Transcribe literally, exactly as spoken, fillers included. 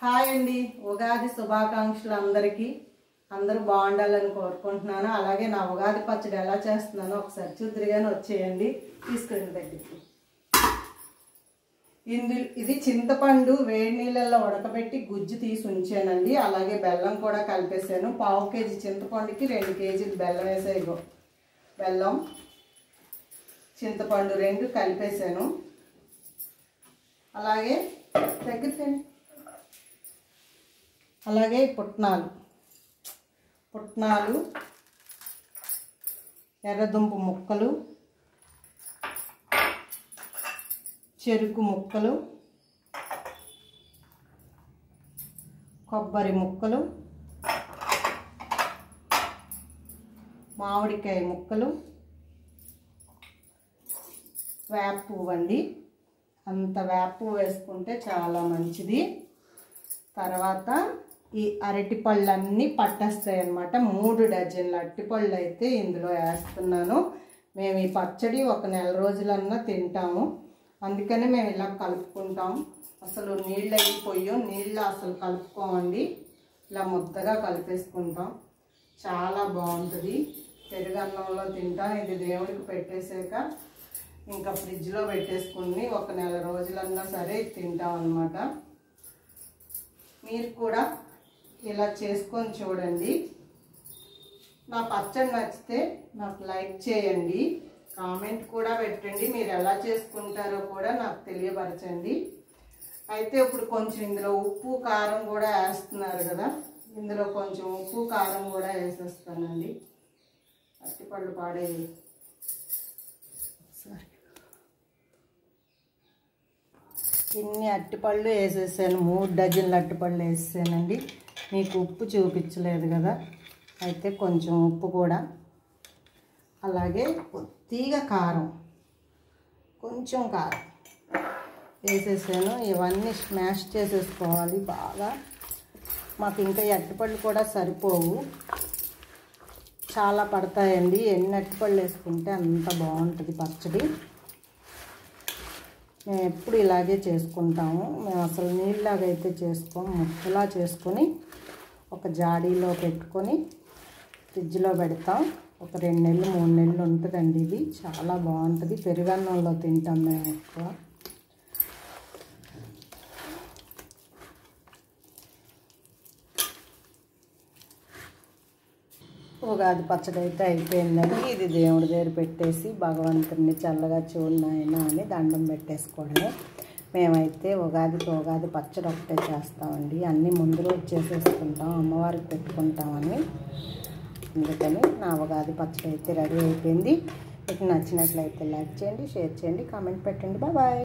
Hi అండి, ఉగాది శుభాకాంక్షలు అందరికీ. అందరూ బాగుండాలని కోరుకుంటున్నాను. అలాగే నా ఉగాది పచ్చడి ఎలా చేస్తున్నానో ఒకసారి చూద్దరుగానే వచ్చేయండి. తీసుకుని దగ్గరికి ఇందు ఇది చింతపండు వేడి నీళ్ళల్లో ఉడకబెట్టి గుజ్జు తీసి ఉంచానండి. అలాగే బెల్లం కూడా కలిపేసాను. పావు కేజీ చింతపండుకి రెండు కేజీలు బెల్లం వేసాయి. బెల్లం చింతపండు రెండు కలిపేసాను. అలాగే దగ్గర అలాగే పుట్నాలు పుట్నాలు ఎర్రదుంపు ముక్కలు, చెరుకు ముక్కలు, కొబ్బరి ముక్కలు, మామిడికాయ ముక్కలు, వేప పువ్వు అండి. అంత వేప పువ్వు వేసుకుంటే చాలా మంచిది. తర్వాత ఈ అరటిపళ్ళన్నీ పట్టేస్తాయి అన్నమాట. మూడు డజన్ల అరటిపళ్ళు అయితే ఇందులో వేస్తున్నాను. మేము ఈ పచ్చడి ఒక నెల రోజులన్నా తింటాము, అందుకని మేము ఇలా కలుపుకుంటాం. అసలు నీళ్ళు అయిపోయాం, నీళ్ళు అసలు కలుపుకోమండి. ఇలా ముద్దగా కలిపేసుకుంటాం. చాలా బాగుంటుంది. పెరుగన్నంలో తింటాం. ఇది దేవుడికి పెట్టేసాక ఇంకా ఫ్రిడ్జ్లో పెట్టేసుకుని ఒక నెల రోజులన్నా సరే తింటాం అన్నమాట. మీరు కూడా ఇలా చేసుకొని చూడండి. నా పచ్చడి నచ్చితే నాకు లైక్ చేయండి, కామెంట్ కూడా పెట్టండి. మీరు ఎలా చేసుకుంటారో కూడా నాకు తెలియపరచండి. అయితే ఇప్పుడు కొంచెం ఇందులో ఉప్పు కారం కూడా వేస్తున్నారు కదా, ఇందులో కొంచెం ఉప్పు కారం కూడా వేసేస్తానండి. అరటిపళ్ళు పాడేవి సరే. ఇన్ని అరటిపళ్ళు వేసేసాను. మూడు డజన్ల అరటిపళ్ళు వేసేసానండి. మీకు ఉప్పు చూపించలేదు కదా, అయితే కొంచెం ఉప్పు కూడా, అలాగే కొద్దిగా కారం, కొంచెం కారం వేసేసాను. ఇవన్నీ స్మాష్ చేసేసుకోవాలి బాగా. మాకు ఇంకా అరటిపళ్ళు కూడా సరిపోవు, చాలా పడతాయండి. ఎన్ని అరటిపళ్ళు వేసుకుంటే అంత బాగుంటుంది పచ్చడి. మేము ఎప్పుడు ఇలాగే చేసుకుంటాము. మేము అసలు నీళ్ళలాగా అయితే చేసుకోము. ముక్కలా చేసుకొని ఒక జాడీలో పెట్టుకొని ఫ్రిడ్జ్లో పెడతాం. ఒక రెండు నెలలు మూడు నెలలు ఉంటుందండి. ఇది చాలా బాగుంటుంది. పెరుగన్నంలో తింటాం మేము ఎక్కువ. ఉగాది పచ్చడి అయితే అయిపోయిందండి. ఇది దేవుడి దగ్గర పెట్టేసి భగవంతుడిని చల్లగా చూడనాయన అని దండం పెట్టేసుకోవడమే. మేమైతే ఉగాదికి ఉగాది పచ్చడి ఒకటే చేస్తామండి. అన్నీ ముందు రోజు చేసేసుకుంటాం, అమ్మవారికి పెట్టుకుంటామని. అందుకని నా ఉగాది పచ్చడి అయితే రెడీ అయిపోయింది. మీకు నచ్చినట్లయితే లైక్ చేయండి, షేర్ చేయండి, కామెంట్ పెట్టండి. Bye bye.